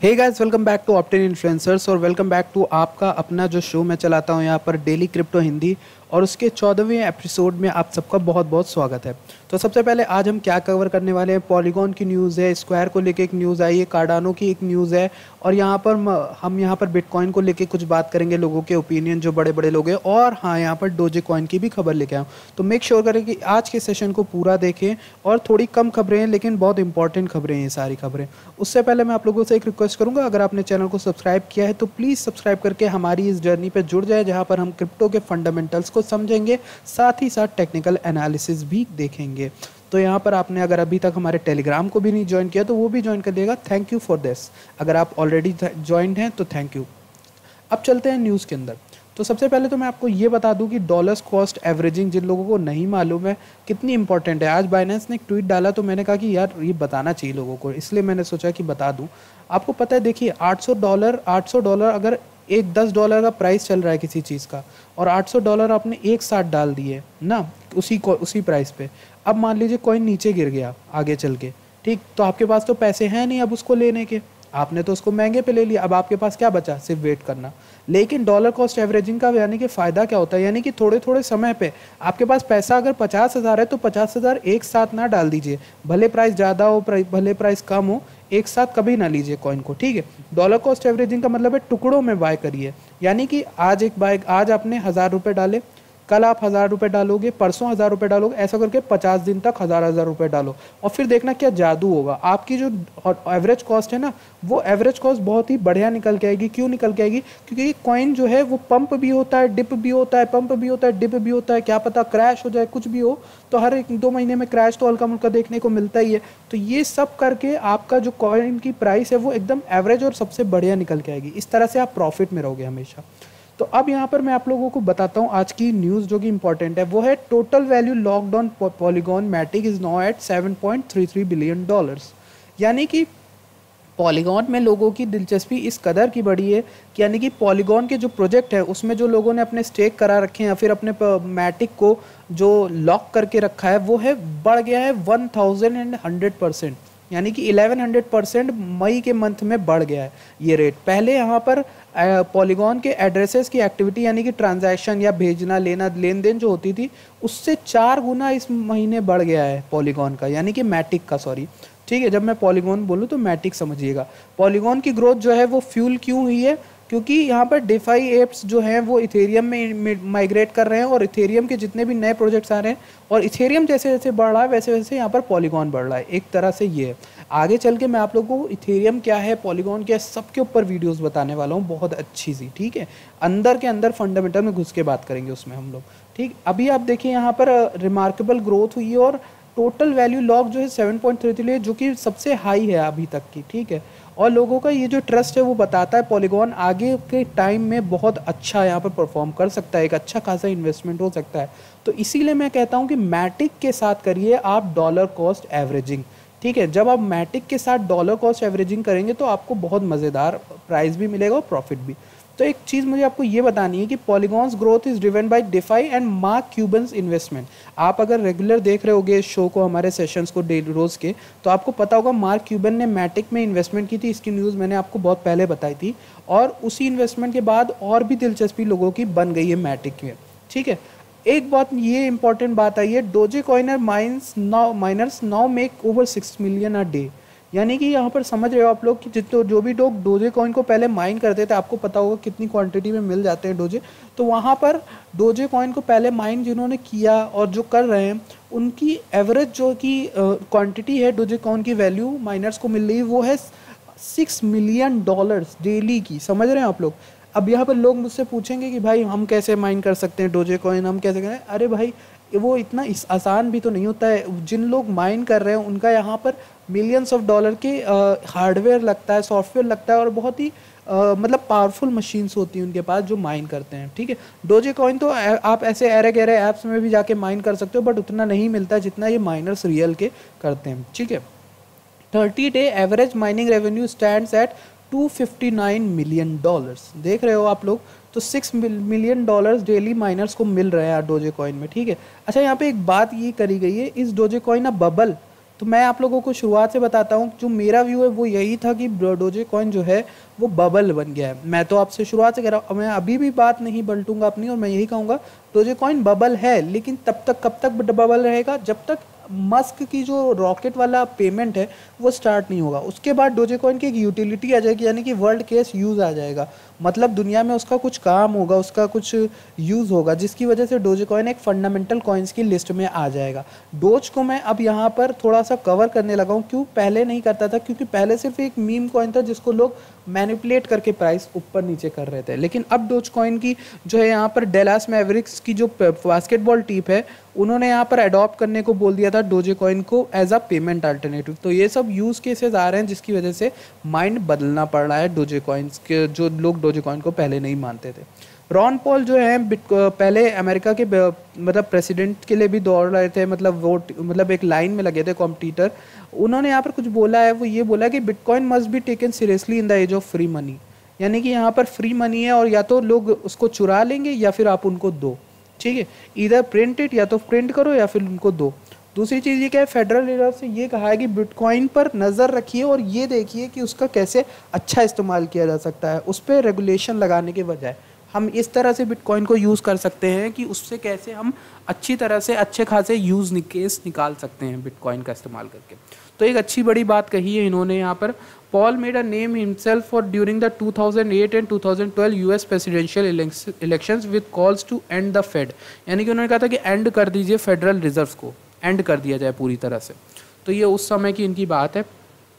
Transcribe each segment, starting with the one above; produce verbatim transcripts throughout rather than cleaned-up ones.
Hey guys, welcome back to Optane influencers और welcome back to आपका अपना जो शो मैं चलाता हूँ यहाँ पर डेली क्रिप्टो हिंदी। और उसके चौदहवें एपिसोड में आप सबका बहुत बहुत स्वागत है। तो सबसे पहले आज हम क्या कवर करने वाले हैं, पॉलीगॉन की न्यूज़ है, स्क्वायर को लेके एक न्यूज़ आई है, कार्डानो की एक न्यूज़ है, और यहाँ पर हम यहाँ पर बिटकॉइन को लेके कुछ बात करेंगे, लोगों के ओपिनियन जो बड़े बड़े लोग हैं, और हाँ यहाँ पर डोजे कॉइन की भी खबर लेके आऊँ। तो मेक श्योर करें कि आज के सेशन को पूरा देखें। और थोड़ी कम खबरें हैं लेकिन बहुत इंपॉर्टेंट खबरें हैं ये सारी खबरें। उससे पहले मैं आप लोगों से एक रिक्वेस्ट करूँगा, अगर आपने चैनल को सब्सक्राइब किया है तो प्लीज़ सब्सक्राइब करके हमारी इस जर्नी पर जुड़ जाए, जहाँ पर हम क्रिप्टो के फंडामेंटल्स को समझेंगे, साथ ही साथ टेक्निकल एनालिसिस भी देखेंगे। तो यहाँ पर आपने अगर अभी तक हमारे टेलीग्राम को भी नहीं ज्वाइन किया तो वो भी ज्वाइन कर देगा। Thank you for this. अगर आप ऑलरेडी ज्वाइंड हैं तो थैंक यू। अब चलते हैं न्यूज़ के अंदर। तो सबसे पहले तो मैं आपको ये बता दूं कि डॉलर्स कॉस्ट एवरेजिंग जिन लोगों को नहीं मालूम है कितनी इंपॉर्टेंट है। आज बाइनेंस ने एक ट्वीट डाला तो मैंने कहा कि यार ये बताना चाहिए लोगों को, इसलिए मैंने सोचा कि बता दूं। आपको पता है, देखिए आठ सौ डॉलर आठ सौ डॉलर अगर एक दस डॉलर का प्राइस चल रहा है किसी चीज़ का, और आठ सौ डॉलर आपने एक साथ डाल दिए ना उसी को उसी प्राइस पे। अब मान लीजिए कॉइन नीचे गिर गया आगे चल के, ठीक, तो आपके पास तो पैसे हैं नहीं अब उसको लेने के, आपने तो उसको महंगे पे ले लिया। अब आपके पास क्या बचा, सिर्फ वेट करना। लेकिन डॉलर कॉस्ट एवरेजिंग का यानी कि फ़ायदा क्या होता है, यानी कि थोड़े थोड़े समय पे आपके पास पैसा अगर पचास हज़ार है तो पचास हज़ार एक साथ ना डाल दीजिए, भले प्राइस ज़्यादा हो भले प्राइस कम हो, एक साथ कभी ना लीजिए कॉइन को, ठीक है। डॉलर कॉस्ट एवरेजिंग का मतलब है टुकड़ों में बाय करिए, यानी कि आज एक बाय आज आपने हज़ार रुपये डाले, कल आप हज़ार रुपये डालोगे, परसों हज़ार रुपये डालोगे, ऐसा करके पचास दिन तक हज़ार हज़ार रुपये डालो, और फिर देखना क्या जादू होगा। आपकी जो एवरेज कॉस्ट है ना, वो एवरेज कॉस्ट बहुत ही बढ़िया निकल के आएगी। क्यों निकल के आएगी? क्योंकि ये कॉइन जो है वो पंप भी होता है, डिप भी होता है, पंप भी होता है, डिप भी होता है। क्या पता क्रैश हो जाए, कुछ भी हो, तो हर एक दो महीने में क्रैश तो हल्का मुल्का देखने को मिलता ही है। तो ये सब करके आपका जो कॉइन की प्राइस है वो एकदम एवरेज और सबसे बढ़िया निकल के आएगी। इस तरह से आप प्रॉफिट में रहोगे हमेशा। तो अब यहाँ पर मैं आप लोगों को बताता हूँ आज की न्यूज़ जो कि इंपॉर्टेंट है, वो है total value locked on Polygon Matic is now at seven point three three billion dollars. यानी कि पॉलीगॉन में लोगों की दिलचस्पी इस कदर की बढ़ी है कि यानी कि पॉलीगॉन के जो प्रोजेक्ट है उसमें जो लोगों ने अपने स्टेक करा रखे हैं या फिर अपने मैटिक को जो लॉक करके रखा है वो है बढ़ गया है one thousand and hundred percent, यानी कि इलेवन हंड्रेड परसेंट मई के मंथ में बढ़ गया है ये रेट। पहले यहाँ पर पॉलीगॉन के एड्रेसेस की एक्टिविटी यानी कि ट्रांजैक्शन या भेजना लेना लेन देन जो होती थी उससे चार गुना इस महीने बढ़ गया है पॉलीगॉन का, यानी कि मैटिक का, सॉरी, ठीक है। जब मैं पॉलीगॉन बोलूँ तो मैटिक समझिएगा। पॉलीगॉन की ग्रोथ जो है वो फ्यूल क्यों हुई है? क्योंकि यहाँ पर डिफाई एप्स जो हैं वो इथेरियम में माइग्रेट कर रहे हैं, और इथेरियम के जितने भी नए प्रोजेक्ट्स आ रहे हैं, और इथेरियम जैसे जैसे बढ़ रहा है वैसे वैसे यहाँ पर पॉलीगॉन बढ़ रहा है। एक तरह से ये है। आगे चल के मैं आप लोगों को इथेरियम क्या है, पॉलीगॉन क्या है, सबके ऊपर वीडियोस बताने वाला हूँ, बहुत अच्छी सी, ठीक है। अंदर के अंदर फंडामेंटल में घुस के बात करेंगे उसमें हम लोग, ठीक। अभी आप देखिए यहाँ पर रिमार्केबल ग्रोथ हुई है, और टोटल वैल्यू लॉक जो है सेवन पॉइंट थ्री थ्री है, जो कि सबसे हाई है अभी तक की, ठीक है। और लोगों का ये जो ट्रस्ट है वो बताता है पॉलीगॉन आगे के टाइम में बहुत अच्छा यहाँ पर परफॉर्म कर सकता है, एक अच्छा खासा इन्वेस्टमेंट हो सकता है। तो इसीलिए मैं कहता हूँ कि मैटिक के साथ करिए आप डॉलर कॉस्ट एवरेजिंग, ठीक है। जब आप मैटिक के साथ डॉलर कॉस्ट एवरेजिंग करेंगे तो आपको बहुत मज़ेदार प्राइस भी मिलेगा और प्रॉफिट भी। तो एक चीज़ मुझे आपको ये बतानी है कि Polygon's growth is driven by DeFi and Mark Cuban's investment. आप अगर रेगुलर देख रहे होगे इस शो को, हमारे सेशंस को डेली रोज़ के, तो आपको पता होगा मार्क क्यूबन ने मैटिक में इन्वेस्टमेंट की थी। इसकी न्यूज़ मैंने आपको बहुत पहले बताई थी, और उसी इन्वेस्टमेंट के बाद और भी दिलचस्पी लोगों की बन गई है मैटिक में, ठीक है। एक बात ये इंपॉर्टेंट बात आई है, Doge coiner mines now miners now make over six million a day. यानी कि यहाँ पर समझ रहे हो आप लोग कि जितने जो भी लोग डोजे कॉइन को पहले माइन करते थे, आपको पता होगा कितनी क्वांटिटी में मिल जाते हैं डोजे, तो वहाँ पर डोजे कॉइन को पहले माइन जिन्होंने किया और जो कर रहे हैं उनकी एवरेज जो कि क्वांटिटी है डोजे कॉइन की वैल्यू माइनर्स को मिल रही है वो है सिक्स मिलियन डॉलर्स डेली की। समझ रहे हैं आप लोग? अब यहाँ पर लोग मुझसे पूछेंगे कि भाई हम कैसे माइन कर सकते हैं डोजे कॉइन, हम कैसे करें? अरे भाई वो इतना इस आसान भी तो नहीं होता है। जिन लोग माइन कर रहे हैं उनका यहाँ पर मिलियंस ऑफ डॉलर के हार्डवेयर लगता है, सॉफ्टवेयर लगता है, और बहुत ही आ, मतलब पावरफुल मशीन्स होती हैं उनके पास जो माइन करते हैं, ठीक है। डोजे कॉइन तो आप ऐसे एरे गहरे ऐप्स में भी जाके माइन कर सकते हो, बट उतना नहीं मिलता जितना ये माइनर्स रियल के करते हैं, ठीक है। Thirty day average mining revenue stands at two fifty nine million dollars. देख रहे हो आप लोग, तो six million dollars daily miners को मिल रहे हैं डोजे कॉइन में, ठीक है। अच्छा, यहाँ पे एक बात ये करी गई है, इस डोजे कॉइन अ बबल, तो मैं आप लोगों को शुरुआत से बताता हूँ, जो मेरा व्यू है वो यही था कि डोजे कॉइन जो है वो बबल बन गया है। मैं तो आपसे शुरुआत से कह रहा हूँ, मैं अभी भी बात नहीं पलटूंगा अपनी, और मैं यही कहूँगा डोजे कॉइन बबल है, लेकिन तब तक कब तक बबल रहेगा, जब तक मस्क की जो रॉकेट वाला पेमेंट है वो स्टार्ट नहीं होगा। उसके बाद डोजे कॉइन की एक यूटिलिटी आ जाएगी, यानी कि वर्ल्ड केस यूज़ आ जाएगा, मतलब दुनिया में उसका कुछ काम होगा, उसका कुछ यूज़ होगा, जिसकी वजह से डोजे कॉइन एक फंडामेंटल कॉइन्स की लिस्ट में आ जाएगा। डोज को मैं अब यहाँ पर थोड़ा सा कवर करने लगा हूँ, क्यों पहले नहीं करता था, क्योंकि पहले सिर्फ एक मीम कॉइन था जिसको लोग मैनिपुलेट करके प्राइस ऊपर नीचे कर रहे थे। लेकिन अब डोज कॉइन की जो है यहाँ पर डेलास मैवरिक्स की जो बास्केटबॉल टीम है, उन्होंने यहाँ पर अडॉप्ट करने को बोल दिया था डोजे कॉइन को एज अ पेमेंट अल्टरनेटिव। तो ये सब यूज़ केसेस आ रहे हैं जिसकी वजह से माइंड बदलना पड़ रहा है डोजे कॉइन्स के, जो लोग डोजे कॉइन को पहले नहीं मानते थे। रॉन पॉल जो है पहले अमेरिका के मतलब प्रेसिडेंट के लिए भी दौड़ रहे थे, मतलब वोट मतलब एक लाइन में लगे थे कॉम्पिटिटर। उन्होंने यहाँ पर कुछ बोला है, वो ये बोला कि bitcoin must be taken seriously in the age of free money, यानी कि यहाँ पर फ्री मनी है और या तो लोग उसको चुरा लेंगे या फिर आप उनको दो, ठीक है, इधर प्रिंट इट, या तो प्रिंट करो या फिर उनको दो। दूसरी चीज़ ये क्या है, फेडरल रिजर्व से ये कहा है कि बिटकॉइन पर नज़र रखिए और ये देखिए कि उसका कैसे अच्छा इस्तेमाल किया जा सकता है, उस पर रेगुलेशन लगाने के बजाय हम इस तरह से बिटकॉइन को यूज़ कर सकते हैं कि उससे कैसे हम अच्छी तरह से अच्छे खासे यूज़ केस निकाल सकते हैं बिटकॉइन का इस्तेमाल करके। तो एक अच्छी बड़ी बात कही है इन्होंने यहाँ पर। Paul made a name himself for during the two thousand eight and two thousand twelve US presidential elections with calls to end the Fed, यानी कि उन्होंने कहा था कि एंड कर दीजिए फेडरल रिजर्व को, एंड कर दिया जाए पूरी तरह से। तो ये उस समय की इनकी बात है।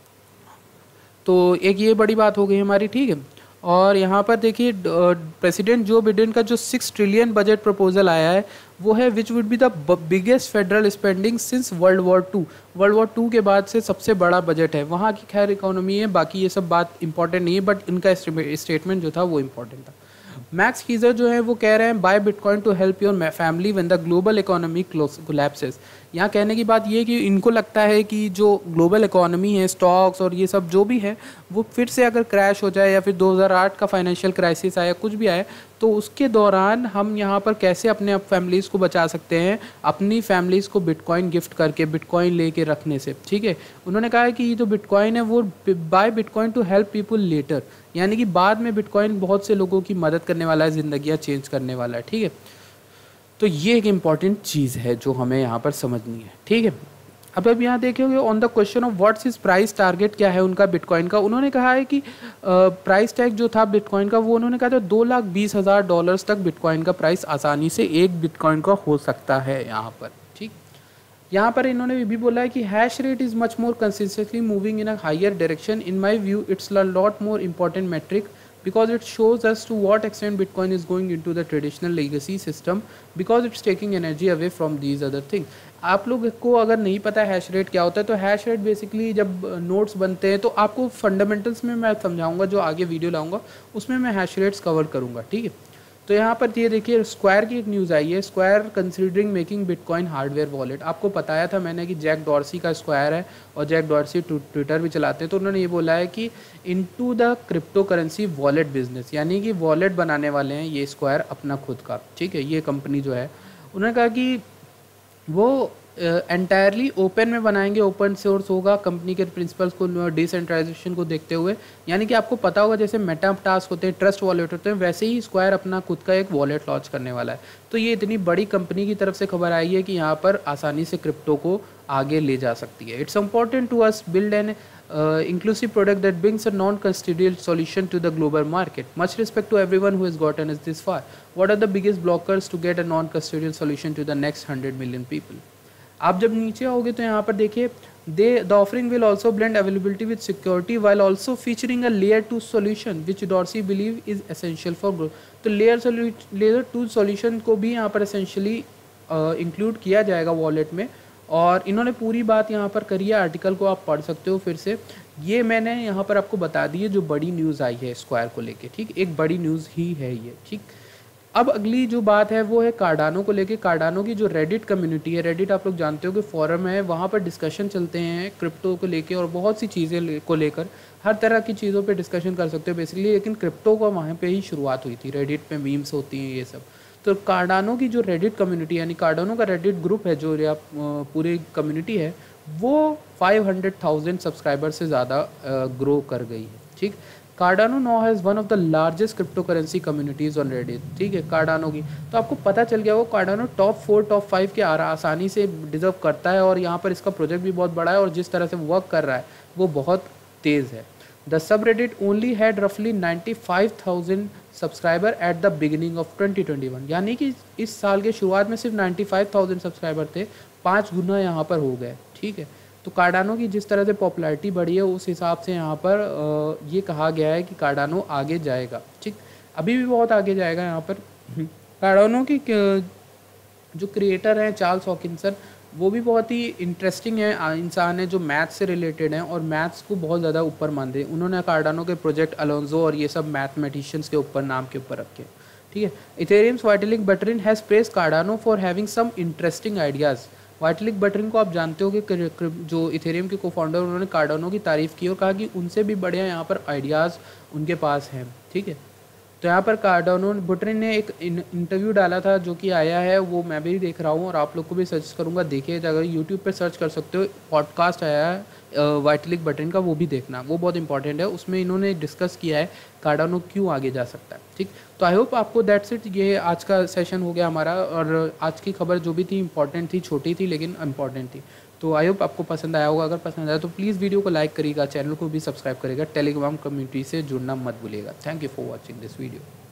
तो एक ये बड़ी बात हो गई हमारी, ठीक है। और यहाँ पर देखिए प्रेसिडेंट जो बिडेन का जो सिक्स ट्रिलियन बजट प्रपोजल आया है वो है which would be the biggest federal spending since world war two. World war two के बाद से सबसे बड़ा बजट है। वहाँ की खैर इकोनॉमी है, बाकी ये सब बात इंपॉर्टेंट नहीं है, बट इनका स्टेटमेंट जो था वो इम्पोर्टेंट था। मैक्स कीजर जो है वो कह रहे हैं buy bitcoin to help your family when the global economy collapses. यहाँ कहने की बात ये कि इनको लगता है कि जो ग्लोबल इकोनॉमी है, स्टॉक्स और ये सब जो भी है, वो फिर से अगर क्रैश हो जाए या फिर दो हज़ार आठ का फाइनेंशियल क्राइसिस आया, कुछ भी आया, तो उसके दौरान हम यहाँ पर कैसे अपने अब फैमिलीज़ को बचा सकते हैं, अपनी फैमिलीज़ को बिटकॉइन गिफ्ट करके, बिटकॉइन लेके रखने से, ठीक है। उन्होंने कहा है कि ये जो बिटकॉइन है वो buy bitcoin to help people later, यानी कि बाद में बिटकॉइन बहुत से लोगों की मदद करने वाला है, ज़िंदगियाँ चेंज करने वाला है, ठीक है। तो ये एक इम्पॉर्टेंट चीज़ है जो हमें यहाँ पर समझनी है, ठीक है। अब अब यहाँ देखोगे on the question of what's is price target, क्या है उनका बिटकॉइन का, उन्होंने कहा है कि प्राइस टैग जो था बिटकॉइन का वो उन्होंने कहा था दो लाख बीस हज़ार डॉलर्स तक बिटकॉइन का प्राइस आसानी से एक बिटकॉइन का हो सकता है यहाँ पर, ठीक। यहाँ पर इन्होंने ये भी बोला है कि hash rate is much more consistently moving in a higher direction. In my view it's a lot more important metric because it shows us to what extent Bitcoin is going into the traditional legacy system because it's taking energy away from these other things। आप लोग को अगर नहीं पता hash rate क्या होता है, तो हैश रेट बेसिकली जब नोट्स बनते हैं तो आपको फंडामेंटल्स में मैं समझाऊंगा, जो आगे वीडियो लाऊंगा उसमें मैं हैश रेट्स कवर करूंगा, ठीक है। तो यहाँ पर ये देखिए स्क्वायर की एक न्यूज़ आई है, Square considering making bitcoin hardware wallet. आपको बताया था मैंने कि जैक डॉर्सी का स्क्वायर है और जैक डॉर्सी ट्विटर भी चलाते हैं, तो उन्होंने ये बोला है कि into the cryptocurrency wallet business, यानी कि वॉलेट बनाने वाले हैं ये स्क्वायर अपना खुद का, ठीक है। ये कंपनी जो है उन्होंने कहा कि वो एंटायरली uh, ओपन में बनाएंगे, ओपन सोर्स होगा, कंपनी के प्रिंसिपल्स को, डिसेंट्रलाइजेशन को देखते हुए, यानी कि आपको पता होगा जैसे मेटा टास्क होते हैं, ट्रस्ट वॉलेट होते हैं, वैसे ही स्क्वायर अपना खुद का एक वॉलेट लॉन्च करने वाला है। तो ये इतनी बड़ी कंपनी की तरफ से खबर आई है कि यहाँ पर आसानी से क्रिप्टो को आगे ले जा सकती है। It's important to us build an Uh, inclusive product that brings a non-custodial solution to the global market. Much respect to everyone who has gotten us this far. What are the biggest blockers to get a non-custodial solution to the next one hundred million people? आप जब नीचे आओगे तो यहाँ पर देखिए they the offering will also blend availability with security while also featuring a layer two solution which Dorsey believe is essential for growth. तो layer layer two solution को भी यहाँ पर एसेंशियली इंक्लूड uh, किया जाएगा वॉलेट में, और इन्होंने पूरी बात यहाँ पर करी है। आर्टिकल को आप पढ़ सकते हो फिर से, ये मैंने यहाँ पर आपको बता दी है जो बड़ी न्यूज़ आई है स्क्वायर को लेके, ठीक, एक बड़ी न्यूज़ ही है ये, ठीक। अब अगली जो बात है वो है कार्डानो को लेके। कार्डानो की जो रेडिट कम्युनिटी है, रेडिट आप लोग जानते हो कि फोरम है, वहाँ पर डिस्कशन चलते हैं क्रिप्टो को लेके और बहुत सी चीज़ें को लेकर, हर तरह की चीज़ों पे डिस्कशन कर सकते हो बेसिकली, लेकिन क्रिप्टो का वहाँ पे ही शुरुआत हुई थी। रेडिट पे मीम्स होती हैं ये सब। तो कार्डानो की जो रेडिट कम्युनिटी यानी कार्डानो का रेडिट ग्रुप है जो या पूरी कम्युनिटी है, वो फाइव हंड्रेड थाउजेंड सब्सक्राइबर से ज़्यादा ग्रो कर गई है। ठीक, Cardano now has one of the largest cryptocurrency communities on Reddit. ठीक है, कार्डानो की तो आपको पता चल गया वो Cardano top four top five के आसानी से डिजर्व करता है, और यहाँ पर इसका प्रोजेक्ट भी बहुत बड़ा है और जिस तरह से वर्क कर रहा है वो बहुत तेज़ है। The subreddit only had रफली ninety five thousand subscriber at the beginning of twenty twenty one, यानी कि इस साल के शुरुआत में सिर्फ नाइन्टी फाइव थाउजेंड सब्सक्राइबर थे, पाँच गुना यहाँ पर हो गए। ठीक है, तो कार्डानो की जिस तरह से पॉपुलैरिटी बढ़ी है उस हिसाब से यहाँ पर ये कहा गया है कि कार्डानो आगे जाएगा। ठीक, अभी भी बहुत आगे जाएगा यहाँ पर। कार्डानो की जो क्रिएटर हैं चार्ल्स हॉकिंसन, वो भी बहुत ही इंटरेस्टिंग है इंसान है, जो मैथ्स से रिलेटेड हैं और मैथ्स को बहुत ज़्यादा ऊपर मानते हैं। उन्होंने कार्डानो के प्रोजेक्ट अलोंजो और ये सब मैथमेटिशियंस के ऊपर नाम के ऊपर रखे। ठीक है, Ethereum's Vitalik Buterin has praised Cardano for having some interesting ideas. Vitalik Buterin को आप जानते हो कि जो इथेरियम के को फाउंडर, उन्होंने कार्डानो की तारीफ़ की और कहा कि उनसे भी बढ़िया यहाँ पर आइडियाज़ उनके पास हैं। ठीक है, तो यहाँ पर कार्डानो बटरिन ने एक इंटरव्यू डाला था जो कि आया है, वो मैं भी देख रहा हूँ और आप लोग को भी सर्च करूँगा, देखिए अगर यूट्यूब पर सर्च कर सकते हो, पॉडकास्ट आया है वाइटलिक बटरिन का, वो भी देखना, वो बहुत इंपॉर्टेंट है। उसमें इन्होंने डिस्कस किया है कार्डानो क्यों आगे जा सकता है। ठीक, तो आई होप आपको दैट्स इट, ये आज का सेशन हो गया हमारा, और आज की खबर जो भी थी इंपॉर्टेंट थी, छोटी थी लेकिन इंपॉर्टेंट थी। तो आई होप आपको पसंद आया होगा, अगर पसंद आया तो प्लीज़ वीडियो को लाइक करिएगा, चैनल को भी सब्सक्राइब करिएगा, टेलीग्राम कम्युनिटी से जुड़ना मत भूलिएगा। Thank you for watching this video.